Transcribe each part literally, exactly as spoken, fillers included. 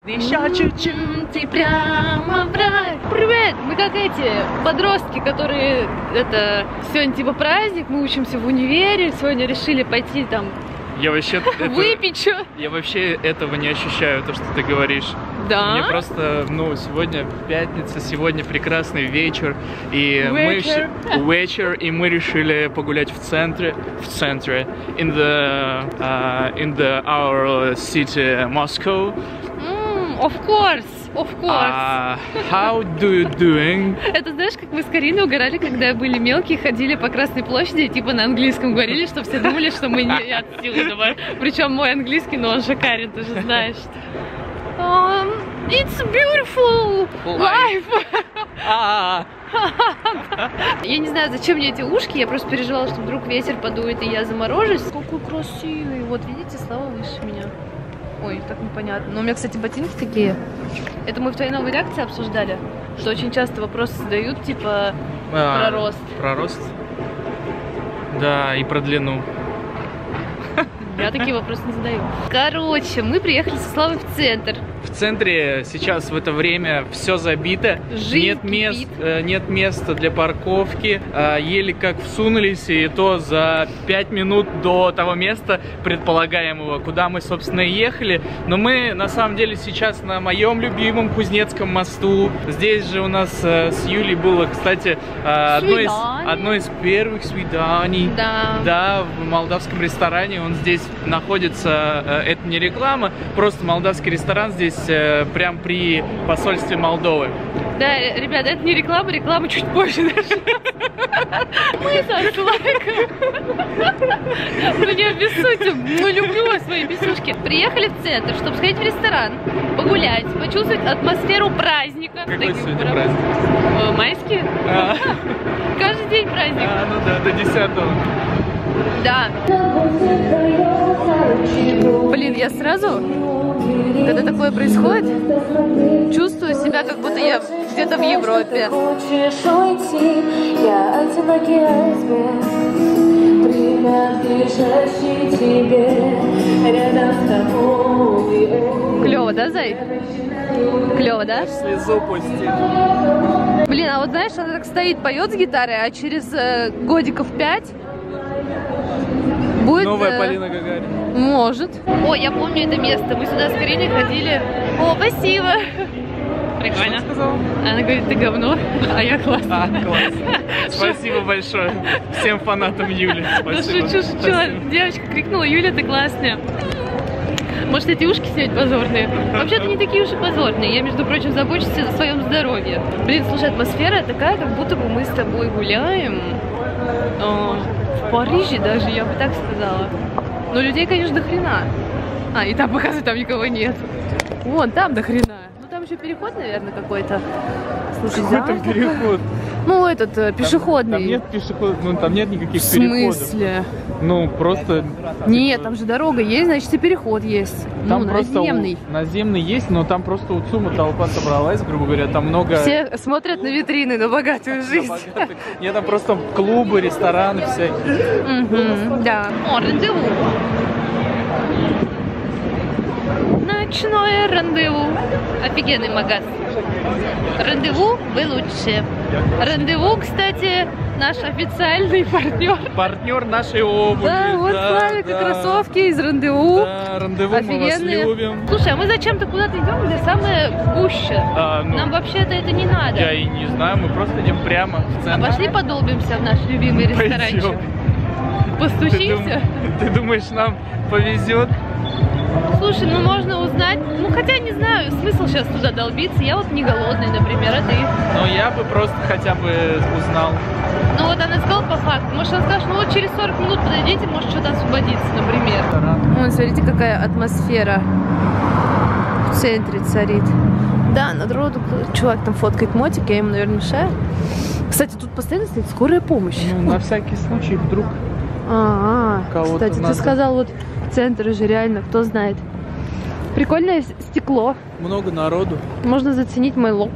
Еще чуть-чуть и прямо в рай. Привет! Мы как эти подростки, которые это сегодня типа праздник, мы учимся в универе, сегодня решили пойти там Я вообще это, выпить что. Я вообще этого не ощущаю, то, что ты говоришь. Да? Мне просто, ну, сегодня пятница, сегодня прекрасный вечер, и Вечер. мы вечер, и мы решили погулять в центре, в центре, in the, uh, in the our city Moscow. Mm, of course, of course. Uh, how do you doing? Это знаешь, как мы с Кариной угорали, когда были мелкие, ходили по Красной площади и типа на английском говорили, что все думали, что мы не отсюда. Причем мой английский, но он же Карин, ты же знаешь. Um, it's beautiful life. А, Я не знаю, зачем мне эти ушки, я просто переживала, что вдруг ветер подует и я заморожусь. Какой красивый, вот видите, Слава выше меня. Ой, так непонятно. Но у меня, кстати, ботинки такие. Это мы в твоей новой реакции обсуждали, что очень часто вопросы задают, типа, а, про рост. Про рост? Да, и про длину. Я такие вопросы не задаю. Короче, мы приехали со Славой в центр. В центре сейчас в это время все забито, Жизнь нет мест, кипит. э, нет места для парковки, э, еле как всунулись, и то за пять минут до того места предполагаемого, куда мы, собственно, и ехали. Но мы, на самом деле, сейчас на моем любимом Кузнецком мосту. Здесь же у нас э, с Юлей было, кстати, э, одно, из, одно из первых свиданий. Да. Да, в молдавском ресторане. Он здесь находится, э, это не реклама, просто молдавский ресторан здесь прям при посольстве Молдовы. Да, ребята, это не реклама, реклама чуть позже даже. Мы со Славиком. Ну не обессудьте, ну люблю свои бесушки. Приехали в центр, чтобы сходить в ресторан, погулять, почувствовать атмосферу праздника. Какой сегодня праздник? Майский. Каждый день праздник. А, ну да, до десятого. Да. Блин, я сразу, когда такое происходит, чувствую себя, как будто я где-то в Европе. Клево, да, Зай? Клево, да? Слезу пусти. Блин, а вот знаешь, она так стоит, поет с гитарой, а через э, годиков пять будет... Новая э, Полина Гагарина. Может. О, я помню это место. Мы сюда с Кариной ходили. О, спасибо. Прикольно. Что сказала? Она говорит, ты говно, а я классно. А, класс. Спасибо большое всем фанатам Юли. Да Спасибо. шучу, шучу. Девочка крикнула, Юля, ты классная. Может, эти ушки снять позорные? Вообще-то не такие уж и позорные. Я, между прочим, забочусь о своем здоровье. Блин, слушай, атмосфера такая, как будто бы мы с тобой гуляем. О, в Париже даже, я бы так сказала. Но людей, конечно, до хрена. А, и там, показывают, там никого нет. Вон, там до хрена. Ну, там еще переход, наверное, какой-то. Слушай, Какой да? там переход? Ну, этот, э, пешеходный. Там, там нет переходов, ну там нет никаких В переходов. смысле? Ну, просто... Нет, там же дорога есть, значит, и переход есть. Там ну, просто наземный. У, наземный есть, но там просто у ЦУМа толпа собралась, грубо говоря, там много... Все смотрят на витрины, на богатую жизнь. Нет, там просто клубы, рестораны всякие. Угу, да. О, рандеву. Ночное рандеву. Офигенный магаз. Рандеву вы лучше. Рандеву, кстати, наш официальный партнер. Партнер нашей обуви. Да, вот да, Славик и да. кроссовки из Рандеву. Да, Рандеву Офигенные. мы вас любим. Слушай, а мы зачем-то куда-то идем, где самое гуще? А, ну, Нам вообще-то это не надо. Я и не знаю, мы просто идем прямо в А центр. пошли подолбимся в наш любимый ресторанчик. Пойдем. Постучимся. Ты, дум... Ты думаешь, нам повезет? Слушай, ну можно узнать. Ну хотя не знаю, смысл сейчас туда долбиться. Я вот не голодный, например, а ты? Ну я бы просто хотя бы узнал. Ну вот она сказала по факту. Может она скажет, ну вот через сорок минут подойдите, может что-то освободиться, например. Вон, смотрите, какая атмосфера в центре царит. Да, народу, чувак там фоткает мотик, я ему, наверное, мешаю. Кстати, тут постоянно стоит скорая помощь. Ну, на всякий случай, вдруг. А, -а, -а. Кстати, надо. ты сказал, вот центр же реально, кто знает. Прикольное стекло. Много народу. Можно заценить мой лук.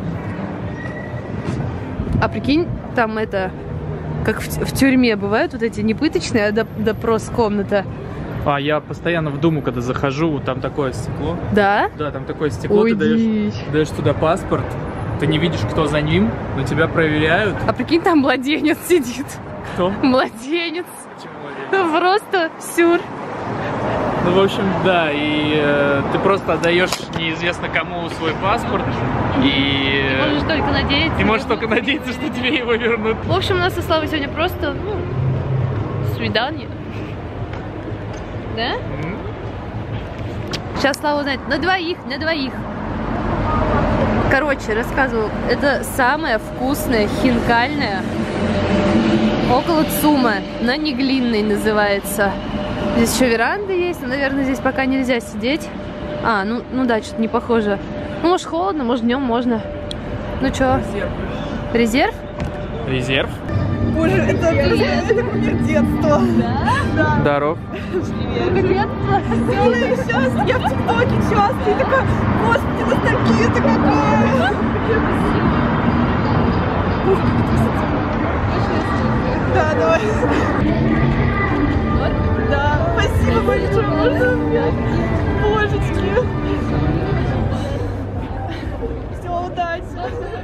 А прикинь, там это, как в, в тюрьме бывают вот эти не пыточные, а допрос комната. А я постоянно в Думу, когда захожу, там такое стекло. Да? Да, там такое стекло, Ой, ты даешь, дичь. даешь туда паспорт, ты не видишь, кто за ним, но тебя проверяют. А прикинь, там младенец сидит. Кто? Младенец. Почему младенец? Просто сюр. Ну, в общем, да, и э, ты просто отдаешь неизвестно кому свой паспорт, и... Ты можешь только надеяться. Ты можешь только надеяться, что тебе его вернут. В общем, у нас со Славой сегодня просто, ну, свидание. Да? Mm-hmm. Сейчас Слава узнает. На двоих, на двоих. Короче, рассказываю. Это самая вкусная хинкальная около ЦУМа. На Неглинной называется. Здесь еще веранда есть, но, наверное, здесь пока нельзя сидеть. А, ну, ну да, что-то не похоже. Ну, может, холодно, может, днем можно. Ну что? Резерв. Резерв? Резерв. Боже, это, это кумир детства. Да? Да. Здоров. Привет. Детство. Делаю сейчас. Я в ТикТоке часто. И такая, господи, ностальгия-то какая. Да, давай. Да, спасибо большое. Можно обнять? Божечки. Все, удачи.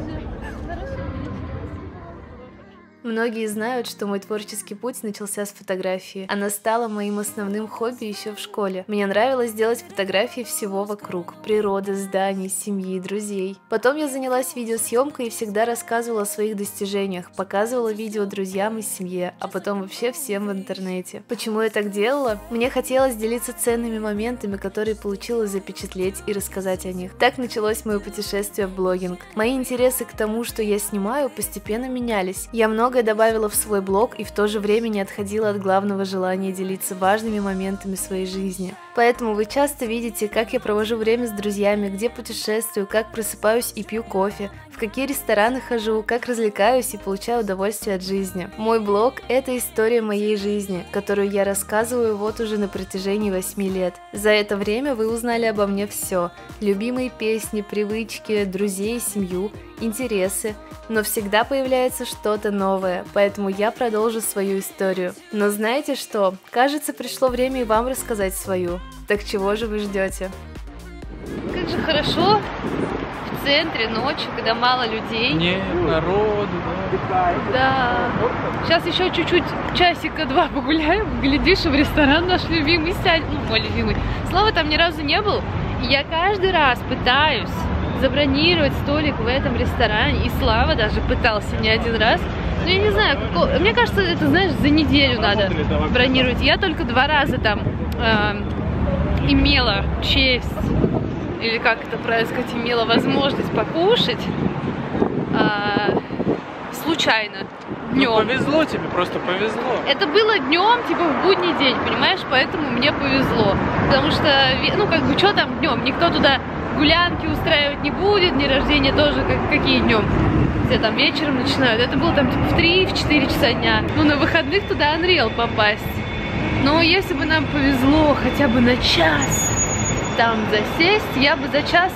Многие знают, что мой творческий путь начался с фотографии. Она стала моим основным хобби еще в школе. Мне нравилось делать фотографии всего вокруг. Природы, зданий, семьи, друзей. Потом я занялась видеосъемкой и всегда рассказывала о своих достижениях, показывала видео друзьям и семье, а потом вообще всем в интернете. Почему я так делала? Мне хотелось делиться ценными моментами, которые получилось запечатлеть и рассказать о них. Так началось мое путешествие в блогинг. Мои интересы к тому, что я снимаю, постепенно менялись. Я много добавила в свой блог и в то же время не отходила от главного желания делиться важными моментами своей жизни. Поэтому вы часто видите, как я провожу время с друзьями, где путешествую, как просыпаюсь и пью кофе, в какие рестораны хожу, как развлекаюсь и получаю удовольствие от жизни. Мой блог – это история моей жизни, которую я рассказываю вот уже на протяжении восьми лет. За это время вы узнали обо мне все – любимые песни, привычки, друзей, семью, интересы, но всегда появляется что-то новое, поэтому я продолжу свою историю. Но знаете что? Кажется, пришло время и вам рассказать свою. Так чего же вы ждете? Как же хорошо в центре ночью, когда мало людей. Нет народу, да. Да. Сейчас еще чуть-чуть, часика два погуляем, глядишь, в ресторан наш любимый сядет. Ну, мой любимый. Слава там ни разу не был. И я каждый раз пытаюсь забронировать столик в этом ресторане. И Слава даже пытался не один раз. Ну, я не знаю, какого... мне кажется, это, знаешь, за неделю надо бронировать. Я только два раза там э, имела честь, или как это правильно сказать, имела возможность покушать э, случайно, днем. Ну, повезло тебе, просто повезло. Это было днем, типа в будний день, понимаешь, поэтому мне повезло. Потому что, ну, как бы, что там днем? Никто туда гулянки устраивать не будет, дни рождения тоже, как, какие днем? Все там вечером начинают. Это было там типа в три-четыре часа дня. Ну, на выходных туда Unreal попасть. Но если бы нам повезло хотя бы на час там засесть, я бы за час...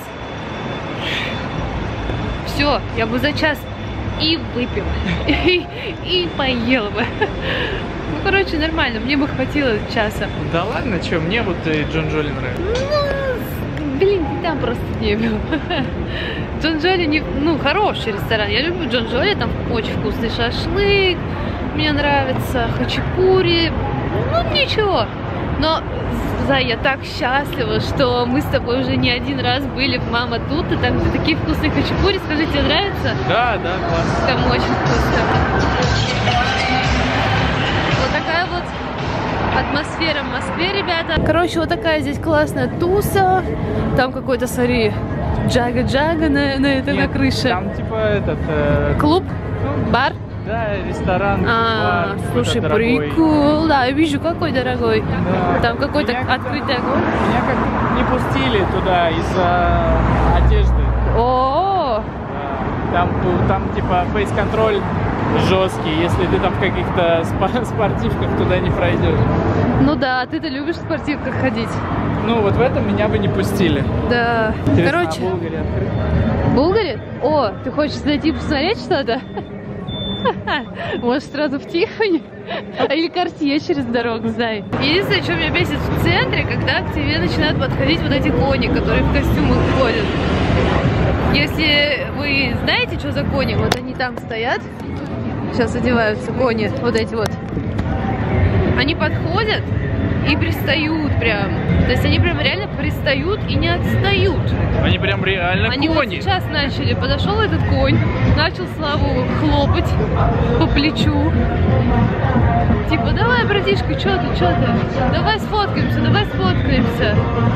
Все, я бы за час и выпила, и, и поела бы. Ну, короче, нормально, мне бы хватило часа. Да ладно, что, мне вот и Джонджоли нравится. Ну, блин, там просто не был. Джонджоли, не, ну, хороший ресторан. Я люблю Джонджоли, там очень вкусный шашлык, мне нравится, хачапури. Ну, ничего. Но, Зай, я так счастлива, что мы с тобой уже не один раз были в Мама Тут, и там где такие вкусные хачапури. Скажи, тебе нравится? Да, да, классно. Там очень вкусно. Вот такая вот атмосфера в Москве, ребята. Короче, вот такая здесь классная туса. Там какой-то, смотри, джага-джага на, на, это, Нет, на крыше. Там типа этот... Э... Клуб? Бар? Да, ресторан, А, бар, слушай, дорогой. прикол. Да, я вижу, какой дорогой. Да. Там какой-то Меня открытый как-то- огонь. Меня как не пустили туда из-за одежды. О, Да. Там, был- там типа фейс-контроль жесткий. Если ты там в каких-то спа- спортивках, туда не пройдешь. ну да, ты-то любишь в спортивках ходить. Ну, вот в этом меня бы не пустили. Да. Интересно, Короче, а Булгари открыт? Булгари? О, ты хочешь зайти посмотреть что-то? Может, сразу в Тиффани? Или Cartier через дорогу, Зай. Единственное, что меня бесит в центре, когда к тебе начинают подходить вот эти кони, которые в костюмах ходят. Если вы знаете, что за кони, вот они там стоят. Сейчас одеваются кони, вот эти вот. Они подходят и пристают прям. То есть они прям реально пристают и не отстают. Они прям реально они кони. Вот сейчас начали. Подошел этот конь, начал Славу хлопать по плечу. Типа, давай, братишка, что ты, что ты? Давай сфоткаемся, давай сфоткаемся.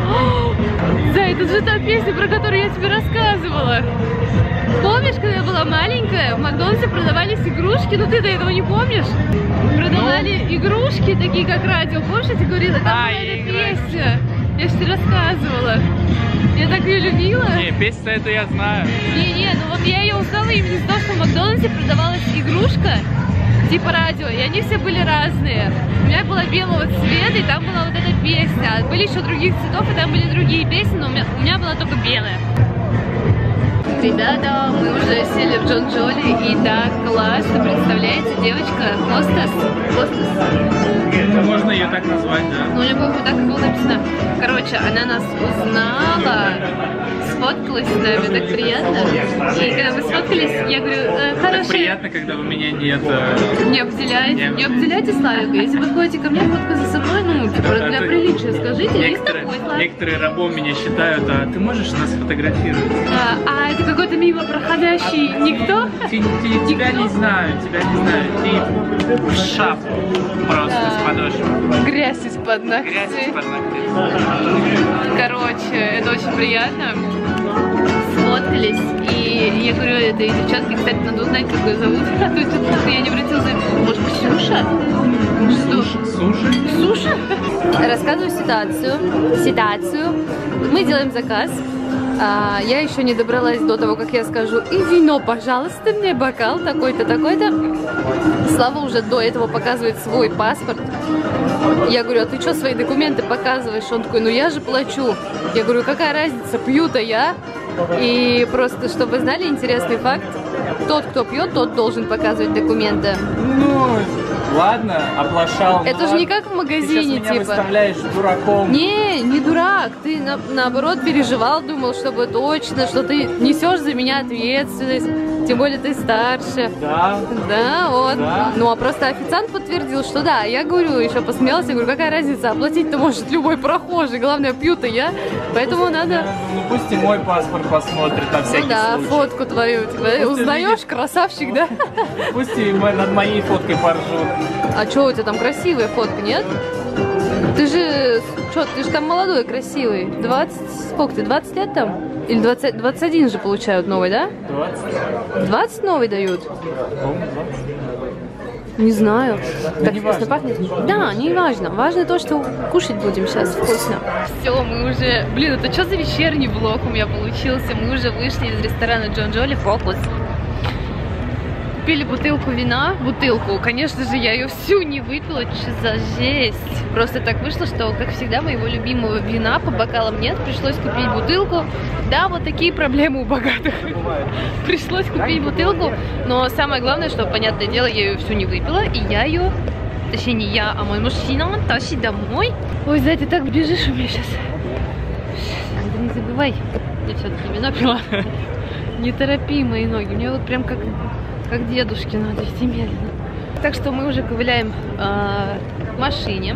Да, это же та песня, про которую я тебе рассказывала. Помнишь, когда я была маленькая, в Макдональдсе продавались игрушки, ну ты до этого не помнишь? Продавали ну? игрушки, такие как радио, помнишь, я тебе говорила? Там а, была эта песня, я же тебе рассказывала. Я так ее любила. Не, песня это я знаю. Не-не, ну вот я ее узнала именно из-за того, что в Макдональдсе продавалась игрушка, типа радио, и они все были разные. У меня была белого цвета, и там была вот эта песня. Были еще других цветов, и там были другие песни, но у меня, у меня была только белая. Ребята, мы уже сели в Джон Джоли, и так классно, представляете, девочка Хостес. Хостес. Можно ее так назвать, да? Ну, у нее, по-моему, так и было написано. Короче, она нас узнала, сфоткалась с нами, так приятно. И когда мы сфоткались, я говорю, э, хорошо. Так приятно, когда у меня нет... Не обделяйте, не обделяйте Славика. Если подходите ко мне, фотка за собой, ну, типа, да, для приличия, скажите, есть такой Славик. Некоторые рабом меня считают, а ты можешь нас фотографировать? А, а это какой-то мимо проходящий а, никто? Ты, ты, никто? Тебя не знаю, тебя не знаю. Ты в шапку просто да. С подошвы. Грязь из-под ногтей. Грязь из-под ногтей. Короче, это очень приятно. Сфоткались, и я говорю этой девчонке, кстати, надо узнать, как ее зовут. А то что-то я не обратила за... Может, Ксюша? Что? Суши? Суши? Рассказываю ситуацию. Ситуацию. Мы делаем заказ. А, я еще не добралась до того, как я скажу, и вино, пожалуйста, мне бокал такой-то, такой-то. Слава уже до этого показывает свой паспорт. Я говорю, а ты что свои документы показываешь? Он такой, ну я же плачу. Я говорю, какая разница, пью-то я. И просто, чтобы вы знали интересный факт, тот, кто пьет, тот должен показывать документы. Ну, ладно, оплошал. Это же не как в магазине, ты сейчас меня типа. Выставляешь дураком. Не, не дурак. Ты на, наоборот переживал, думал, чтобы точно, что ты несешь за меня ответственность. Тем более ты старше. Да. Да, вот. Да. Ну а просто официант подтвердил, что да. Я говорю, еще посмеялась, я говорю, какая разница, оплатить-то может любой прохожий. Главное, пью-то я. Поэтому пусть, надо. Ну пусть и мой паспорт посмотрит на всякий ну, да, случай. фотку твою. Тебя узнаешь, видит... красавчик, да? Пусть и над моей фоткой поржут. А что, у тебя там красивая фотка, нет? Ты же, что, ты же там молодой, красивый. двадцать, сколько ты, двадцать лет там? Или двадцать, двадцать один же получают новый, да? двадцать. двадцать новый дают? двадцать. Не знаю. Да так не вкусно пахнет? Да, не важно. Важно то, что кушать будем сейчас вкусно. Все, мы уже... Блин, это что за вечерний влог у меня получился? Мы уже вышли из ресторана Джон Джоли Фокус. Купили бутылку вина, бутылку, конечно же, я ее всю не выпила, что за жесть. Просто так вышло, что, как всегда, моего любимого вина по бокалам нет, пришлось купить бутылку. Да, вот такие проблемы у богатых. Пришлось купить бутылку, но самое главное, что, понятное дело, я ее всю не выпила, и я ее, точнее не я, а мой мужчина тащит домой. Ой, Зай, ты так бежишь у меня сейчас. Да не забывай, я все-таки вина пила. Не торопи мои ноги, мне вот прям как... Как дедушке надо идти медленно. Так что мы уже ковыляем э, к машине.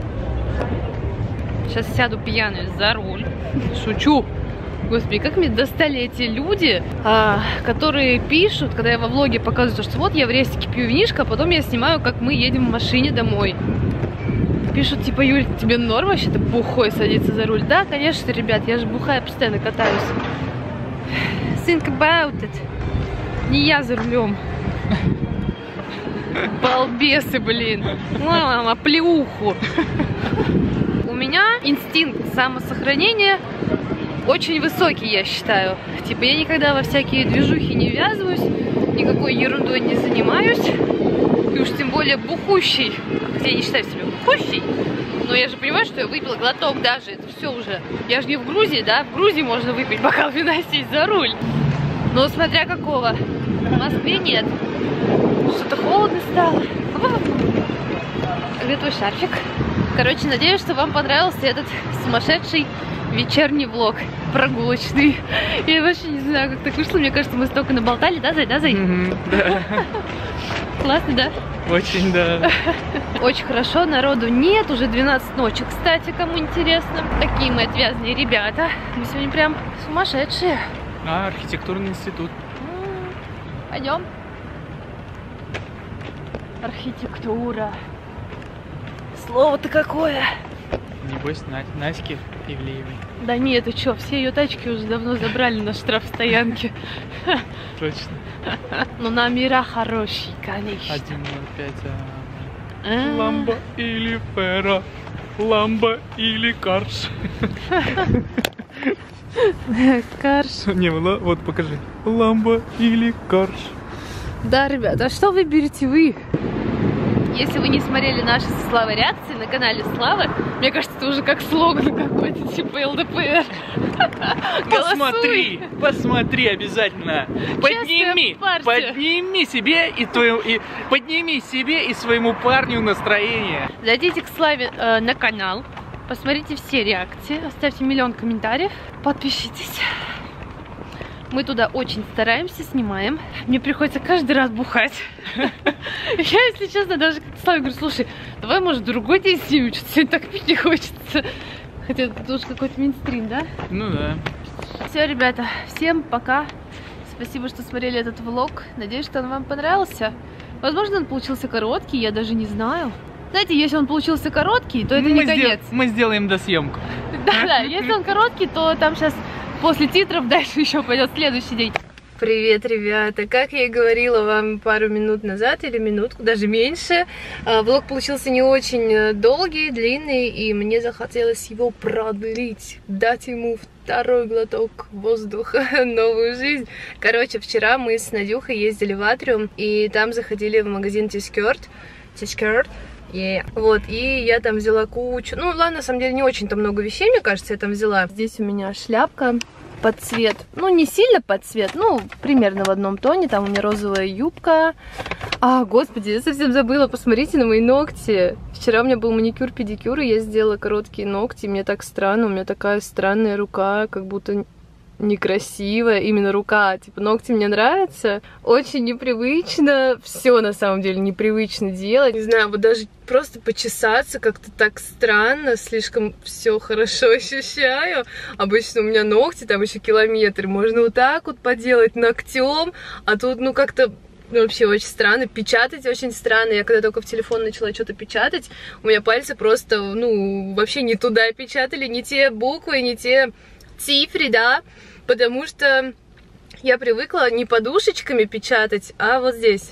Сейчас сяду пьяную за руль. Шучу. Господи, как мне достали эти люди, э, которые пишут, когда я во влоге показываю, что вот я в рестике пью винишко, а потом я снимаю, как мы едем в машине домой. Пишут, типа, Юль, тебе норм вообще-то бухой садиться за руль? Да, конечно, ребят, я же бухая постоянно катаюсь. Think about it. Не я за рулем. Балбесы, блин. Мама, оплеуху. У меня инстинкт самосохранения очень высокий, я считаю. Типа я никогда во всякие движухи не ввязываюсь, никакой ерундой не занимаюсь. И уж тем более бухущий. Хотя я не считаю себя бухущей. Но я же понимаю, что я выпила глоток даже. Это все уже. Я же не в Грузии, да? В Грузии можно выпить бокал вина и сесть за руль. Но смотря какого. В Москве нет. Что-то холодно стало. Где твой шарфик? Короче, надеюсь, что вам понравился этот сумасшедший вечерний влог. Прогулочный. Я вообще не знаю, как так вышло. Мне кажется, мы столько наболтали, да, Зай? Да, Зай? Mm-hmm, да. Классно, да? Очень, да. Очень хорошо, народу нет. Уже двенадцать ночи, кстати, кому интересно. Такие мы отвязные ребята. Мы сегодня прям сумасшедшие. А, архитектурный институт. Пойдем. Архитектура. Слово-то какое. Небось, Наськи Ивлеевой. Да нет, ты чё, все ее тачки уже давно забрали на штрафстоянке. Точно. Но номера хорошие, конечно. один ноль пять. Ламбо или Ферра, Ламбо или Карш. Карш. Не, вот покажи. Ламбо или Карш. Да, ребята, а что выберете вы? Если вы не смотрели наши со Славой реакции на канале Славы, мне кажется, это уже как слоган какой-то, типа эл дэ пэ эр. Посмотри, посмотри обязательно. Подними, подними себе и твою, и подними себе и своему парню настроение. Зайдите к Славе э, на канал, посмотрите все реакции, оставьте миллион комментариев, подпишитесь. Мы туда очень стараемся, снимаем. Мне приходится каждый раз бухать. Я, если честно, даже как Славе говорю, слушай, давай, может, другой день снимем, что-то сегодня так пить не хочется. Хотя это тоже какой-то мейнстрим, да? Ну да. Все, ребята, всем пока. Спасибо, что смотрели этот влог. Надеюсь, что он вам понравился. Возможно, он получился короткий, я даже не знаю. Знаете, если он получился короткий, то это мы не конец. Сдел... Мы сделаем досъемку. Да, да, если он короткий, то там сейчас... После титров дальше еще пойдет следующий день. Привет, ребята! Как я и говорила вам пару минут назад, или минутку, даже меньше, влог получился не очень долгий, длинный, и мне захотелось его продлить, дать ему второй глоток воздуха, новую жизнь. Короче, вчера мы с Надюхой ездили в Атриум, и там заходили в магазин T-Skirt. T-Skirt. Yeah. Вот, и я там взяла кучу, ну ладно, на самом деле не очень-то много вещей, мне кажется, я там взяла. Здесь у меня шляпка под цвет, ну не сильно под цвет, ну примерно в одном тоне, там у меня розовая юбка. А, господи, я совсем забыла, посмотрите на мои ногти. Вчера у меня был маникюр-педикюр, и я сделала короткие ногти, мне так странно, у меня такая странная рука, как будто... некрасивая, именно рука, типа ногти мне нравятся, очень непривычно, все на самом деле непривычно делать, не знаю, вот даже просто почесаться как-то так странно, слишком все хорошо ощущаю, обычно у меня ногти там еще километры, можно вот так вот поделать ногтем, а тут ну как-то ну, вообще очень странно, печатать очень странно. Я когда только в телефон начала что-то печатать, у меня пальцы просто, ну, вообще не туда печатали, не те буквы, не те цифры, да, потому что я привыкла не подушечками печатать, а вот здесь,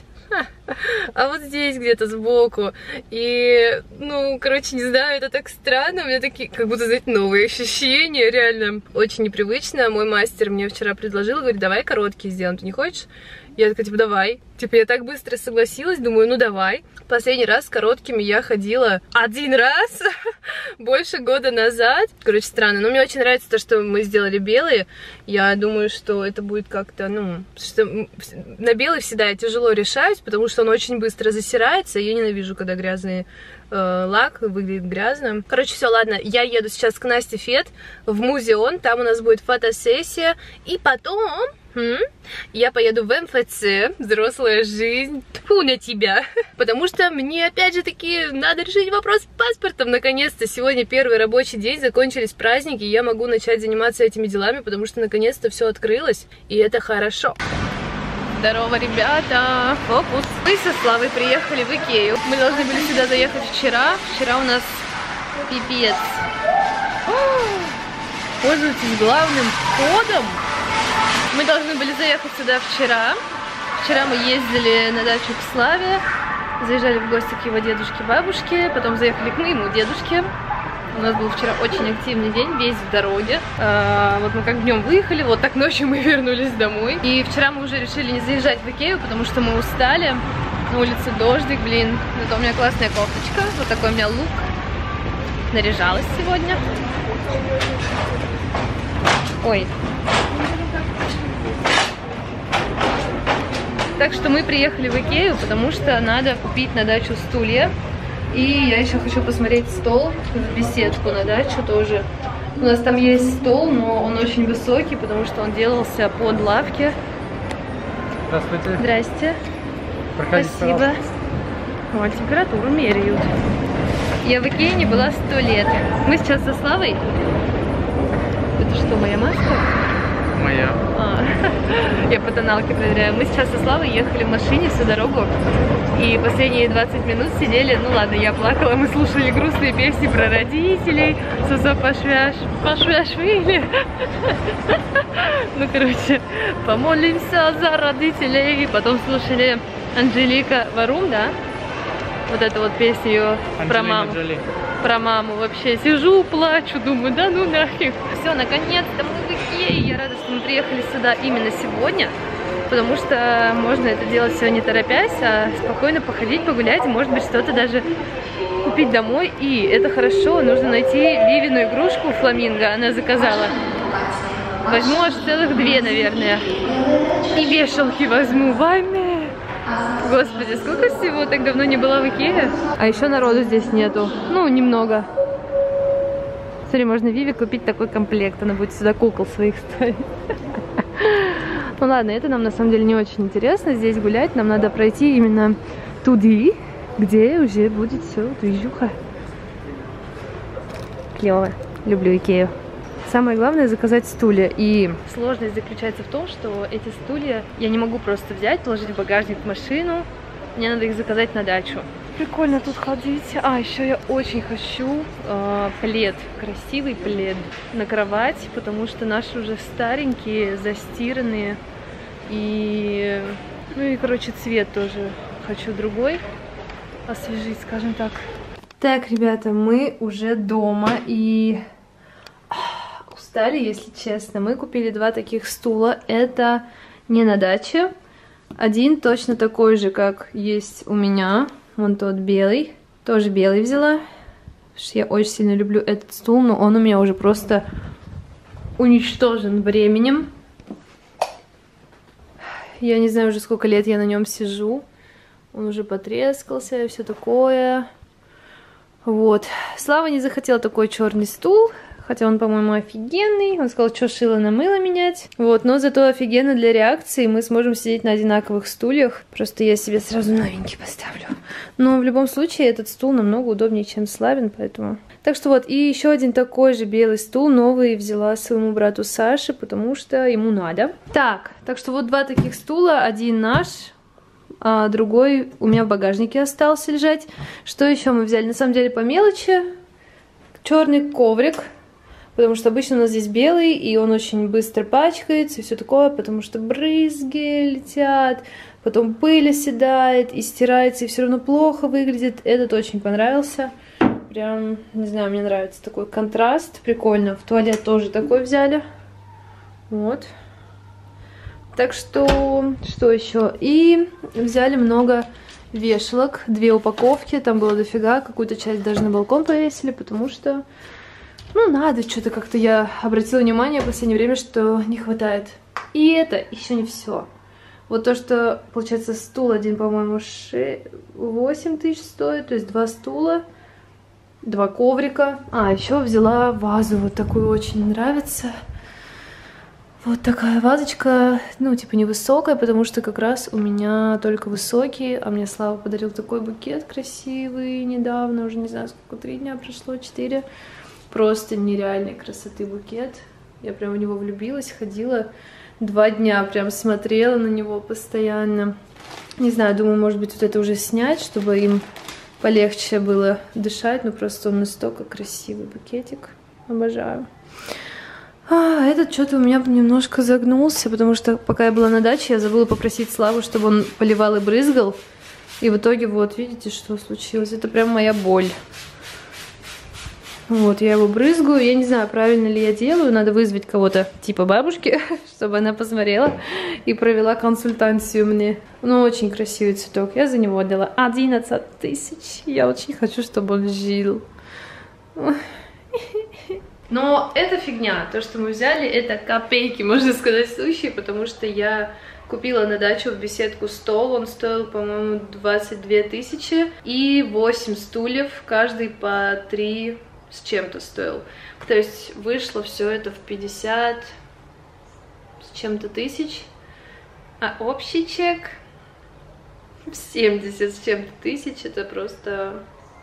а вот здесь где-то сбоку. И, ну, короче, не знаю, это так странно, у меня такие, как будто, знаете, новые ощущения, реально очень непривычно. Мой мастер мне вчера предложил, говорит, давай короткие сделаем, ты не хочешь? Я такая, типа, давай. Типа, я так быстро согласилась, думаю, ну давай. Последний раз с короткими я ходила один раз, больше года назад. Короче, странно. Но мне очень нравится то, что мы сделали белые. Я думаю, что это будет как-то, ну... Что на белый всегда я тяжело решаюсь, потому что он очень быстро засирается. Я ненавижу, когда грязный э, лак выглядит грязным. Короче, все, ладно. Я еду сейчас к Насте Фет в музеон. Там у нас будет фотосессия. И потом... Хм? Я поеду в эм эф цэ, взрослая жизнь, тьфу на тебя, потому что мне опять же таки надо решить вопрос с паспортом, наконец-то, сегодня первый рабочий день, закончились праздники, и я могу начать заниматься этими делами, потому что наконец-то все открылось, и это хорошо. Здорово, ребята! Фокус! Мы со Славой приехали в Икею, мы должны были сюда заехать вчера, вчера у нас пипец. Пользуйтесь главным входом. Мы должны были заехать сюда вчера. Вчера мы ездили на дачу к Славе, заезжали в гости к его дедушке, бабушке, потом заехали к моему дедушке. У нас был вчера очень активный день, весь в дороге. А, вот мы как днем выехали, вот так ночью мы вернулись домой. И вчера мы уже решили не заезжать в Икею, потому что мы устали. На улице дождик, блин. Зато у меня классная кофточка, вот такой у меня лук. Наряжалась сегодня. Ой. Так что мы приехали в Икею, потому что надо купить на дачу стулья. И я еще хочу посмотреть стол в беседку на дачу тоже. У нас там есть стол, но он очень высокий, потому что он делался под лавки. Здравствуйте. Здрасте. Проходите, Спасибо. пожалуйста. О, температуру меряют. Я в Икее не была сто лет. Мы сейчас со Славой. Это что, моя маска? Моя. А, я по тоналке проверяю. Мы сейчас со Славой ехали в машине всю дорогу. И последние двадцать минут сидели, ну ладно, я плакала, мы слушали грустные песни про родителей. Сусо пошвяш, пошвяшвили. Ну, короче, помолимся за родителей. Потом слушали Анжелика Варум, да? Вот эту вот песню ее про маму. Джоли. Про маму вообще сижу, плачу, думаю, да ну нафиг. Все, наконец-то мы в Икее. Я рада, что мы приехали сюда именно сегодня, потому что можно это делать все не торопясь, а спокойно походить, погулять, может быть, что-то даже купить домой. И это хорошо, нужно найти Вивину игрушку фламинго, она заказала. Возьму аж целых две, наверное. И вешалки возьму. Вами. Господи, сколько всего, так давно не была в Икее. А еще народу здесь нету. Ну, немного. Смотри, можно Виве купить такой комплект. Она будет сюда кукол своих ставить. Ну ладно, это нам на самом деле не очень интересно. Здесь гулять нам надо пройти именно туда, где уже будет все движуха. Клево. Люблю Икею. Самое главное заказать стулья. И сложность заключается в том, что эти стулья я не могу просто взять, положить в багажник в машину. Мне надо их заказать на дачу. Прикольно тут ходить. А, еще я очень хочу э, плед, красивый плед на кровать, потому что наши уже старенькие, застиранные. И, ну и, короче, цвет тоже хочу другой освежить, скажем так. Так, ребята, мы уже дома и устали, если честно. Мы купили два таких стула. Это не на даче. Один точно такой же, как есть у меня. Вон тот белый. Тоже белый взяла. Потому что я очень сильно люблю этот стул, но он у меня уже просто уничтожен временем. Я не знаю уже сколько лет я на нем сижу. Он уже потрескался и все такое. Вот. Слава не захотел такой черный стул. Хотя он, по-моему, офигенный. Он сказал, что шило на мыло менять. Вот, но зато офигенно для реакции. Мы сможем сидеть на одинаковых стульях. Просто я себе сразу новенький поставлю. Но в любом случае этот стул намного удобнее, чем Славин, поэтому... Так что вот, и еще один такой же белый стул новый взяла своему брату Саше, потому что ему надо. Так, так что вот два таких стула. Один наш, а другой у меня в багажнике остался лежать. Что еще мы взяли? На самом деле по мелочи. Черный коврик. Потому что обычно у нас здесь белый, и он очень быстро пачкается, и все такое, потому что брызги летят, потом пыль оседает, и стирается, и все равно плохо выглядит. Этот очень понравился. Прям, не знаю, мне нравится такой контраст, прикольно. В туалет тоже такой взяли. Вот. Так что, что еще? И взяли много вешалок, две упаковки, там было дофига, какую-то часть даже на балкон повесили, потому что... Ну, надо, что-то как-то я обратила внимание в последнее время, что не хватает. И это еще не все. Вот то, что, получается, стул один, по-моему, восемь тысяч стоит, то есть два стула, два коврика. А, еще взяла вазу, вот такую очень нравится. Вот такая вазочка, ну, типа невысокая, потому что как раз у меня только высокие, а мне Слава подарил такой букет красивый недавно, уже не знаю, сколько, три дня прошло, четыре. Просто нереальной красоты букет. Я прям в него влюбилась, ходила два дня, прям смотрела на него постоянно. Не знаю, думаю, может быть, вот это уже снять, чтобы им полегче было дышать. Но просто он настолько красивый букетик. Обожаю. А, этот что-то у меня немножко загнулся, потому что пока я была на даче, я забыла попросить Славу, чтобы он поливал и брызгал. И в итоге, вот, видите, что случилось? Это прям моя боль. Вот, я его брызгаю. Я не знаю, правильно ли я делаю. Надо вызвать кого-то типа бабушки, чтобы она посмотрела и провела консультацию мне. Ну, очень красивый цветок. Я за него отдала одиннадцать тысяч. Я очень хочу, чтобы он жил. Но это фигня. То, что мы взяли, это копейки, можно сказать, сущие, потому что я купила на дачу в беседку стол. Он стоил, по-моему, двадцать две тысячи. И восемь стульев, каждый по три с чем-то стоил. То есть вышло все это в пятьдесят с чем-то тысяч. А общий чек семьдесят с чем-то тысяч. Это просто...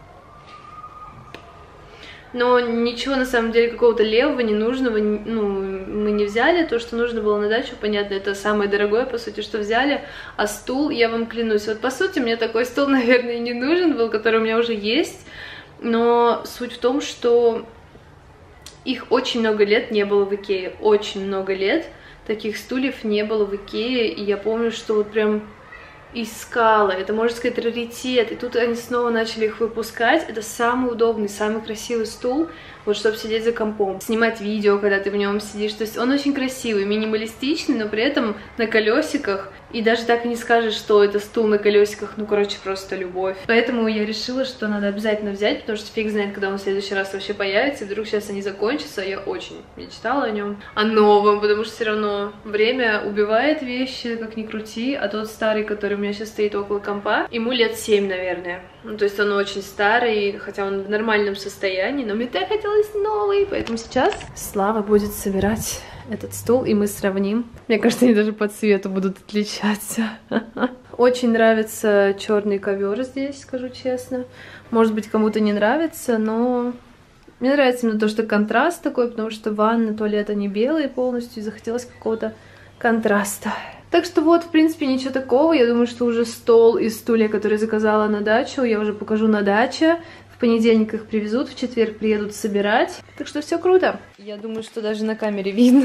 Но ничего, на самом деле, какого-то левого, ненужного, ну, мы не взяли. То, что нужно было на дачу, понятно, это самое дорогое, по сути, что взяли. А стул, я вам клянусь, вот, по сути, мне такой стул, наверное, не нужен был, который у меня уже есть. Но суть в том, что их очень много лет не было в Икее. Очень много лет таких стульев не было в Икее. И я помню, что вот прям... искала, это, можно сказать, раритет, и тут они снова начали их выпускать. Это самый удобный, самый красивый стул, вот, чтобы сидеть за компом, снимать видео, когда ты в нем сидишь. То есть он очень красивый, минималистичный, но при этом на колесиках, и даже так и не скажешь, что это стул на колесиках, ну, короче, просто любовь. Поэтому я решила, что надо обязательно взять, потому что фиг знает, когда он в следующий раз вообще появится, и вдруг сейчас они закончатся. Я очень мечтала о нем, о новом, потому что все равно время убивает вещи, как ни крути, а тот старый, который у меня сейчас стоит около компа, ему лет семь, наверное. Ну, то есть он очень старый, хотя он в нормальном состоянии, но мне так хотелось новый, поэтому сейчас Слава будет собирать этот стул, и мы сравним. Мне кажется, они даже по цвету будут отличаться. Очень нравится черный ковер здесь, скажу честно. Может быть, кому-то не нравится, но мне нравится именно то, что контраст такой, потому что ванна, туалет, они белые полностью, и захотелось какого-то контраста. Так что вот, в принципе, ничего такого. Я думаю, что уже стол и стулья, которые заказала на дачу, я уже покажу на даче. В понедельник их привезут, в четверг приедут собирать. Так что все круто. Я думаю, что даже на камере видно,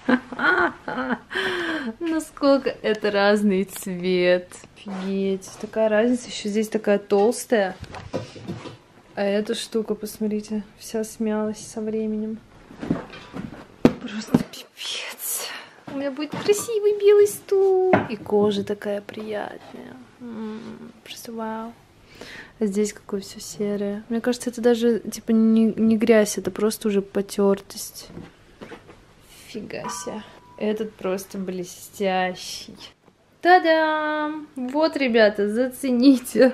насколько это разный цвет. Офигеть, такая разница. Еще здесь такая толстая. А эта штука, посмотрите, вся смялась со временем. Просто пипец. У меня будет красивый белый стул. И кожа такая приятная. М-м, просто вау. А здесь какое все серое. Мне кажется, это даже типа не, не грязь, это просто уже потертость. Фига себе. Этот просто блестящий. Та-дам! Вот, ребята, зацените.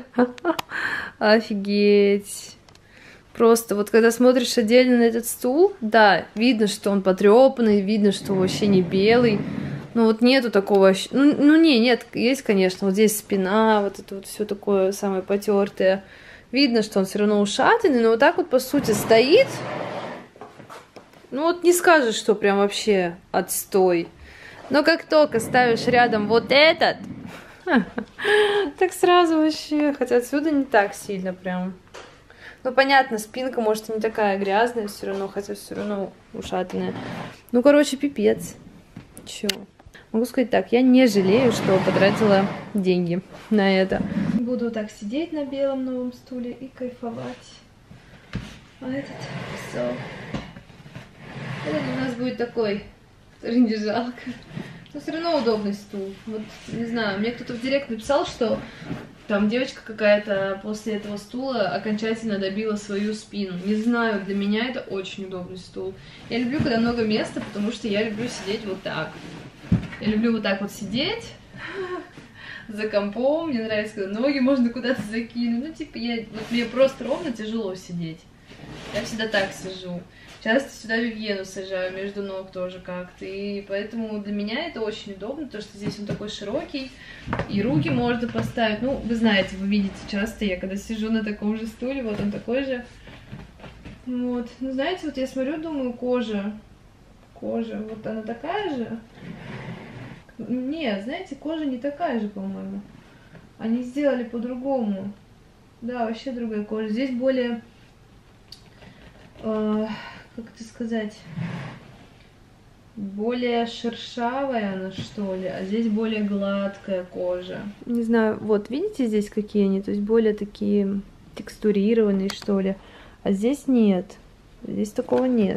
Офигеть. Просто вот когда смотришь отдельно на этот стул, да, видно, что он потрепанный, видно, что вообще не белый. Но вот нету такого... Ну, ну не, нет, есть, конечно, вот здесь спина, вот это вот все такое самое потертое. Видно, что он все равно ушатанный, но вот так вот, по сути, стоит. Ну вот не скажешь, что прям вообще отстой. Но как только ставишь рядом вот этот, так сразу вообще... Хотя отсюда не так сильно прям... Ну, понятно, спинка, может, и не такая грязная все равно, хотя все равно ушатанная. Ну, короче, пипец. Чё? Могу сказать так, я не жалею, что потратила деньги на это. Буду так сидеть на белом новом стуле и кайфовать. А этот все. Этот у нас будет такой, который не жалко. Но все равно удобный стул. Вот, не знаю, мне кто-то в директ написал, что там девочка какая-то после этого стула окончательно добила свою спину. Не знаю, для меня это очень удобный стул. Я люблю, когда много места, потому что я люблю сидеть вот так. Я люблю вот так вот сидеть за компом. Мне нравится, когда ноги можно куда-то закинуть. Ну, типа, я, вот мне просто ровно тяжело сидеть. Я всегда так сижу. Часто сюда Вивьену сажаю, между ног тоже как-то. И поэтому для меня это очень удобно, потому что здесь он такой широкий. И руки можно поставить. Ну, вы знаете, вы видите часто, я когда сижу на таком же стуле, вот он такой же. Вот. Ну, знаете, вот я смотрю, думаю, кожа. Кожа, вот она такая же. Нет, знаете, кожа не такая же, по-моему. Они сделали по-другому. Да, вообще другая кожа. Здесь более... Э, как это сказать? Более шершавая она, что ли. А здесь более гладкая кожа. Не знаю, вот, видите здесь какие они? То есть более такие текстурированные, что ли. А здесь нет. Здесь такого нет.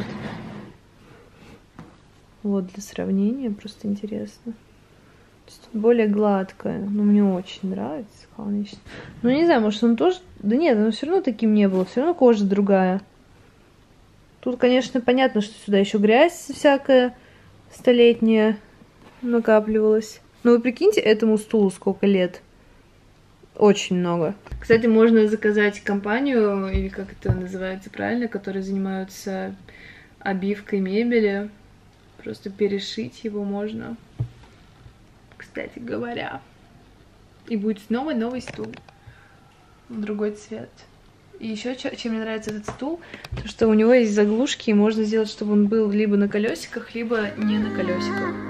Вот, для сравнения, просто интересно. То есть более гладкая. Ну, мне очень нравится, конечно. Ну, не знаю, может, он тоже... Да нет, но все равно таким не было. Все равно кожа другая. Тут, конечно, понятно, что сюда еще грязь всякая столетняя накапливалась. Но вы прикиньте, этому стулу сколько лет. Очень много. Кстати, можно заказать компанию, или как это называется правильно, которые занимаются обивкой мебели. Просто перешить его можно. Кстати говоря. И будет снова новый стул. Другой цвет. И еще чем мне нравится этот стул, то что у него есть заглушки, и можно сделать, чтобы он был либо на колесиках, либо не на колесиках.